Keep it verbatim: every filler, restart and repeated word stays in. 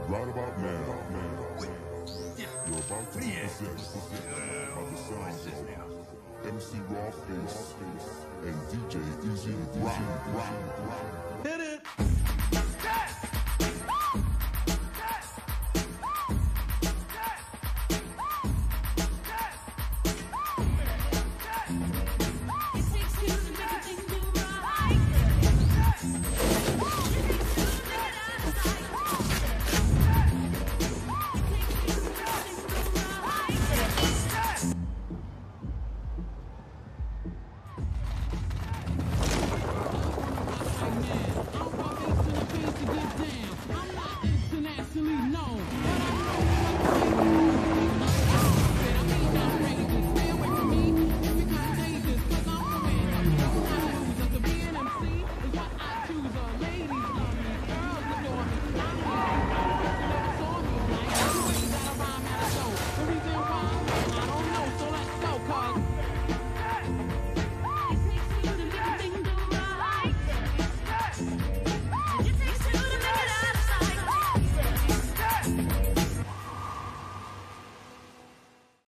Right about now, you're about to be possessed by the sounds of M C Raw Face and D J Easy Rock.